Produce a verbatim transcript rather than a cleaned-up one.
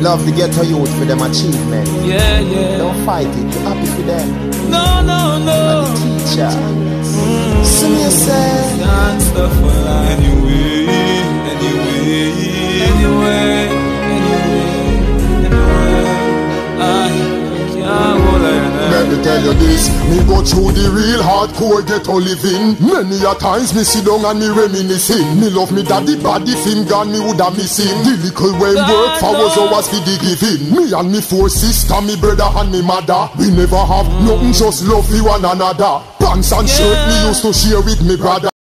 Love the ghetto youth for them achievement. Yeah, yeah. Don't fight it, be happy for them. No, no, no. And the teacher. Mm. See me say. Can't stop for life. Anyway, anyway, anyway, anyway, anyway. I can't hold on. Let me tell you this, me go through the real hardcore ghetto living. Many a times me sit down and me reminiscing. Me love me daddy body, if him gone me woulda miss him. The little when work for was always for the giving. Me and me four sister, me brother and me mother. We never have nothing, just love for one another. Pants and shirt me used to share with me brother.